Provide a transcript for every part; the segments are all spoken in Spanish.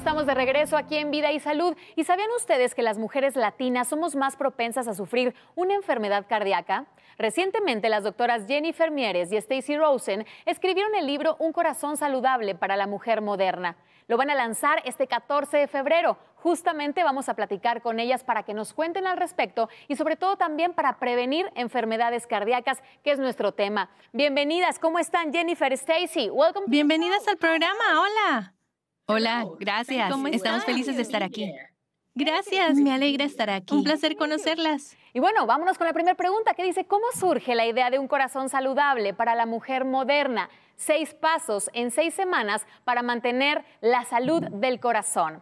estamos de regreso aquí en Vida y Salud. ¿Y sabían ustedes que las mujeres latinas somos más propensas a sufrir una enfermedad cardíaca? Recientemente, las doctoras Jennifer Mieres y Stacy Rosen escribieron el libro Un corazón saludable para la mujer moderna. Lo van a lanzar este 14 de febrero. Justamente vamos a platicar con ellas para que nos cuenten al respecto y sobre todo también para prevenir enfermedades cardíacas, que es nuestro tema. Bienvenidas, ¿cómo están Jennifer, Stacy? Bienvenidas al programa, hola. Hola, gracias. ¿Cómo Estamos están? felices de estar aquí. Gracias. Me alegra estar aquí. Un placer conocerlas. Y bueno, vámonos con la primera pregunta que dice, ¿cómo surge la idea de un corazón saludable para la mujer moderna? 6 pasos en 6 semanas para mantener la salud del corazón.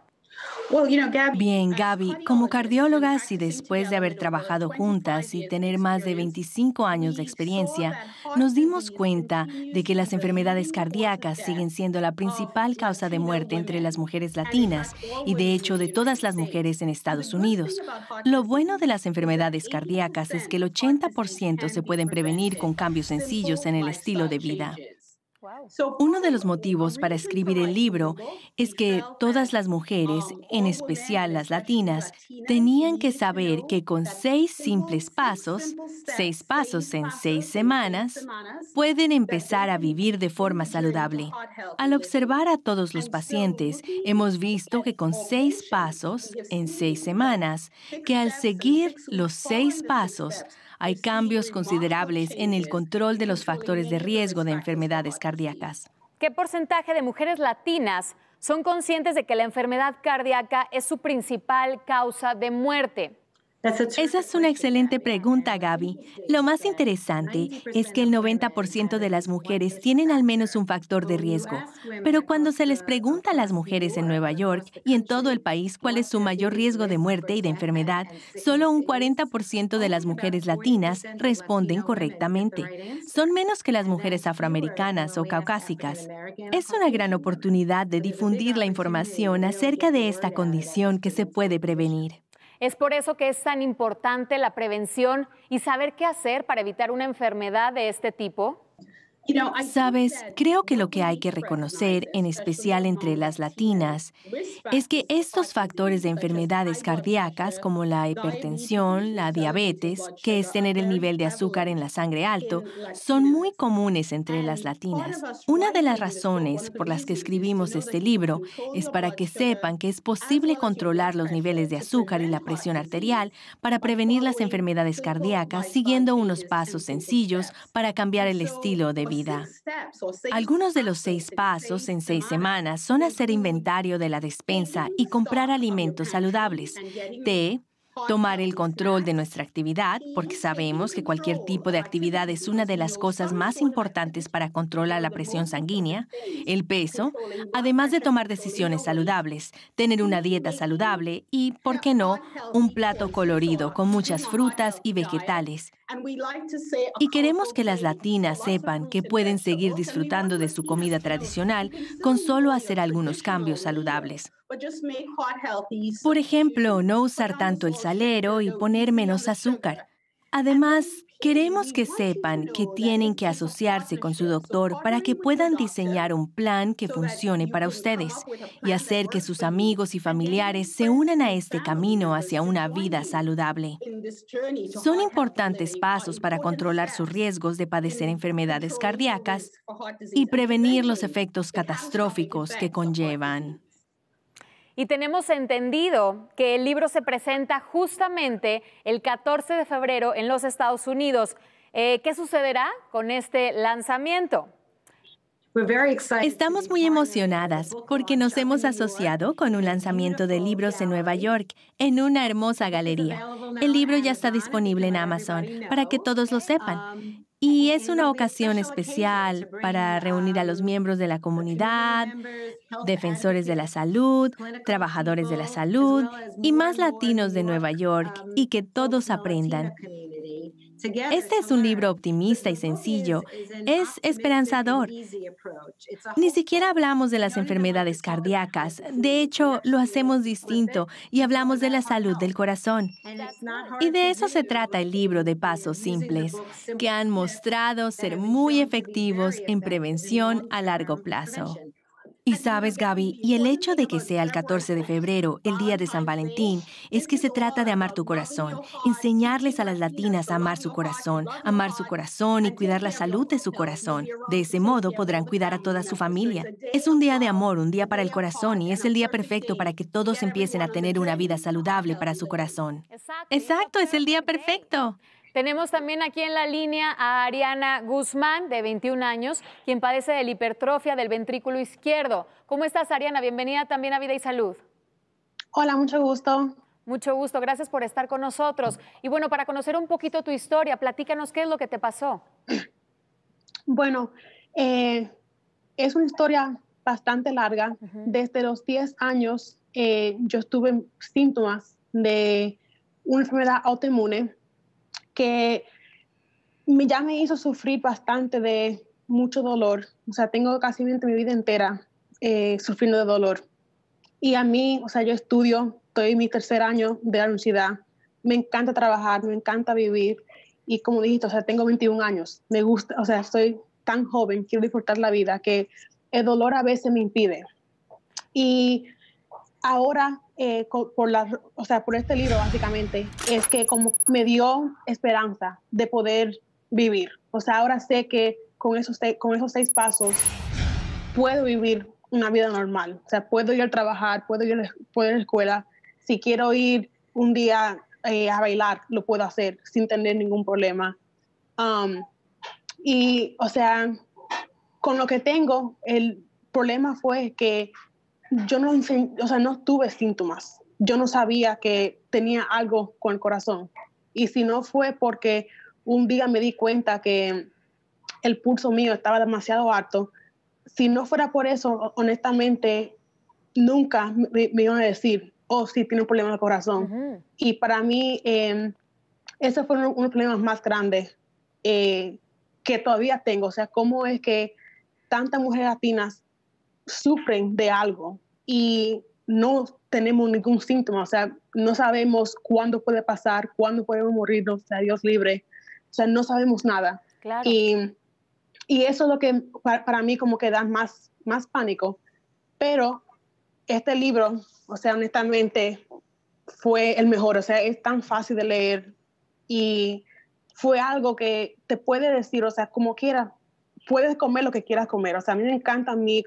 Bien, Gaby, como cardiólogas y después de haber trabajado juntas y tener más de 25 años de experiencia, nos dimos cuenta de que las enfermedades cardíacas siguen siendo la principal causa de muerte entre las mujeres latinas y de hecho de todas las mujeres en Estados Unidos. Lo bueno de las enfermedades cardíacas es que el 80% se pueden prevenir con cambios sencillos en el estilo de vida. Uno de los motivos para escribir el libro es que todas las mujeres, en especial las latinas, tenían que saber que con 6 simples pasos, 6 pasos en 6 semanas, pueden empezar a vivir de forma saludable. Al observar a todos los pacientes, hemos visto que con 6 pasos en 6 semanas, que al seguir los 6 pasos, hay cambios considerables en el control de los factores de riesgo de enfermedades cardíacas. ¿Qué porcentaje de mujeres latinas son conscientes de que la enfermedad cardíaca es su principal causa de muerte? Esa es una excelente pregunta, Gaby. Lo más interesante es que el 90% de las mujeres tienen al menos un factor de riesgo. Pero cuando se les pregunta a las mujeres en Nueva York y en todo el país cuál es su mayor riesgo de muerte y de enfermedad, solo un 40% de las mujeres latinas responden correctamente. Son menos que las mujeres afroamericanas o caucásicas. Es una gran oportunidad de difundir la información acerca de esta condición que se puede prevenir. Es por eso que es tan importante la prevención y saber qué hacer para evitar una enfermedad de este tipo. Sabes, creo que lo que hay que reconocer, en especial entre las latinas, es que estos factores de enfermedades cardíacas como la hipertensión, la diabetes, que es tener el nivel de azúcar en la sangre alto, son muy comunes entre las latinas. Una de las razones por las que escribimos este libro es para que sepan que es posible controlar los niveles de azúcar y la presión arterial para prevenir las enfermedades cardíacas siguiendo unos pasos sencillos para cambiar el estilo de vida. Algunos de los 6 pasos en 6 semanas son hacer inventario de la despensa y comprar alimentos saludables, té, tomar el control de nuestra actividad, porque sabemos que cualquier tipo de actividad es una de las cosas más importantes para controlar la presión sanguínea, el peso, además de tomar decisiones saludables, tener una dieta saludable y, ¿por qué no?, un plato colorido con muchas frutas y vegetales. Y queremos que las latinas sepan que pueden seguir disfrutando de su comida tradicional con solo hacer algunos cambios saludables. Por ejemplo, no usar tanto el salero y poner menos azúcar. Además, queremos que sepan que tienen que asociarse con su doctor para que puedan diseñar un plan que funcione para ustedes y hacer que sus amigos y familiares se unan a este camino hacia una vida saludable. Son importantes pasos para controlar sus riesgos de padecer enfermedades cardíacas y prevenir los efectos catastróficos que conllevan. Y tenemos entendido que el libro se presenta justamente el 14 de febrero en los Estados Unidos. ¿Qué sucederá con este lanzamiento? Estamos muy emocionadas porque nos hemos asociado con un lanzamiento de libros en Nueva York, en una hermosa galería. El libro ya está disponible en Amazon para que todos lo sepan. Y es una ocasión especial para reunir a los miembros de la comunidad, defensores de la salud, trabajadores de la salud y más latinos de Nueva York y que todos aprendan. Este es un libro optimista y sencillo. Es esperanzador. Ni siquiera hablamos de las enfermedades cardíacas. De hecho, lo hacemos distinto y hablamos de la salud del corazón. Y de eso se trata el libro de pasos simples, que han mostrado ser muy efectivos en prevención a largo plazo. Y sabes, Gaby, y el hecho de que sea el 14 de febrero, el día de San Valentín, es que se trata de amar tu corazón, enseñarles a las latinas a amar su corazón y cuidar la salud de su corazón. De ese modo podrán cuidar a toda su familia. Es un día de amor, un día para el corazón y es el día perfecto para que todos empiecen a tener una vida saludable para su corazón. Exacto, es el día perfecto. Tenemos también aquí en la línea a Ariana Guzmán, de 21 años, quien padece de la hipertrofia del ventrículo izquierdo. ¿Cómo estás, Ariana? Bienvenida también a Vida y Salud. Hola, mucho gusto. Mucho gusto, gracias por estar con nosotros. Y bueno, para conocer un poquito tu historia, platícanos qué es lo que te pasó. Bueno, es una historia bastante larga. Desde los 10 años yo tuve síntomas de una enfermedad autoinmune que ya me hizo sufrir bastante de mucho dolor. O sea, tengo casi mi vida entera sufriendo de dolor. Y a mí, o sea, yo estudio, estoy en mi tercer año de la universidad. Me encanta trabajar, me encanta vivir. Y como dijiste, o sea, tengo 21 años. Me gusta, o sea, soy tan joven, quiero disfrutar la vida, que el dolor a veces me impide. Y ahora, por este libro, básicamente, es que como me dio esperanza de poder vivir. O sea, ahora sé que con esos 6 pasos puedo vivir una vida normal. O sea, puedo ir a trabajar, puedo ir a la escuela. Si quiero ir un día a bailar, lo puedo hacer sin tener ningún problema. Y, o sea, con lo que tengo, el problema fue que yo no tuve síntomas. Yo no sabía que tenía algo con el corazón. Y si no fue porque un día me di cuenta que el pulso mío estaba demasiado alto, si no fuera por eso, honestamente, nunca me iban a decir, oh, sí, tiene un problema de corazón. Y para mí, ese fue uno de los problemas más grandes que todavía tengo. O sea, cómo es que tantas mujeres latinas sufren de algo y no tenemos ningún síntoma, o sea, no sabemos cuándo puede pasar, cuándo podemos morirnos, o sea, Dios libre, o sea, no sabemos nada. Claro. Y eso es lo que para mí como que da más pánico, pero este libro, o sea, honestamente, fue el mejor, o sea, es tan fácil de leer y fue algo que te puede decir, o sea, como quieras, puedes comer lo que quieras comer. O sea, a mí me encantan mis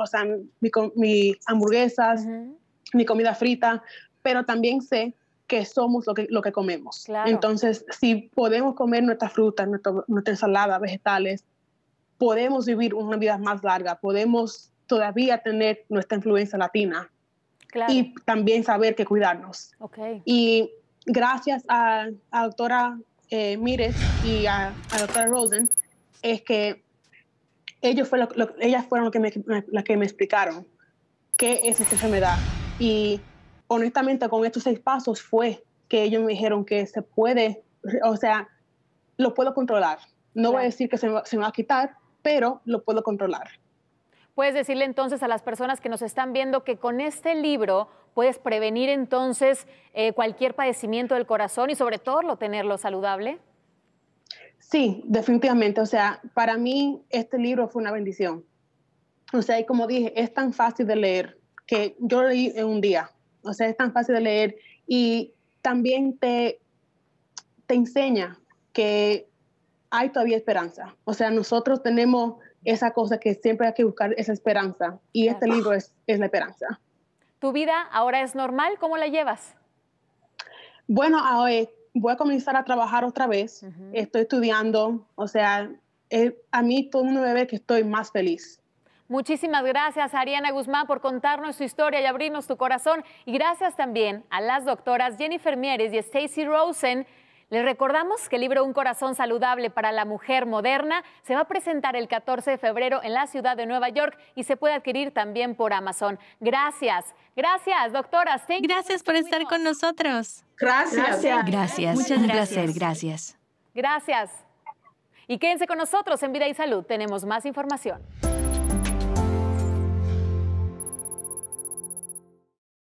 hamburguesas, mi comida frita, pero también sé que somos lo que comemos. Claro. Entonces, si podemos comer nuestras frutas, nuestra ensalada, vegetales, podemos vivir una vida más larga, podemos todavía tener nuestra influencia latina. Claro. Y también saber que cuidarnos. Okay. Y gracias a la doctora Mires y a la doctora Rosen, es que ellas fueron las que me explicaron qué es esta enfermedad. Y honestamente, con estos 6 pasos fue que ellos me dijeron que se puede, o sea, lo puedo controlar. No voy a decir que se me va a quitar, pero lo puedo controlar. Puedes decirle entonces a las personas que nos están viendo que con este libro puedes prevenir entonces cualquier padecimiento del corazón y sobre todo tenerlo saludable. Sí, definitivamente. O sea, para mí este libro fue una bendición. O sea, y como dije, es tan fácil de leer que yo lo leí en un día. O sea, es tan fácil de leer y también te enseña que hay todavía esperanza. O sea, nosotros tenemos esa cosa que siempre hay que buscar esa esperanza y este libro es la esperanza. ¿Tu vida ahora es normal? ¿Cómo la llevas? Bueno, voy a comenzar a trabajar otra vez. Estoy estudiando. O sea, a mí todo el mundo me ve que estoy más feliz. Muchísimas gracias, Ariana Guzmán, por contarnos su historia y abrirnos tu corazón. Y gracias también a las doctoras Jennifer Mieres y Stacy Rosen. Les recordamos que el libro Un corazón saludable para la mujer moderna se va a presentar el 14 de febrero en la ciudad de Nueva York y se puede adquirir también por Amazon. Gracias, doctoras. Gracias por estar con nosotros. Gracias. Muchas Un gracias. placer, gracias. Gracias. Y quédense con nosotros en Vida y Salud. Tenemos más información.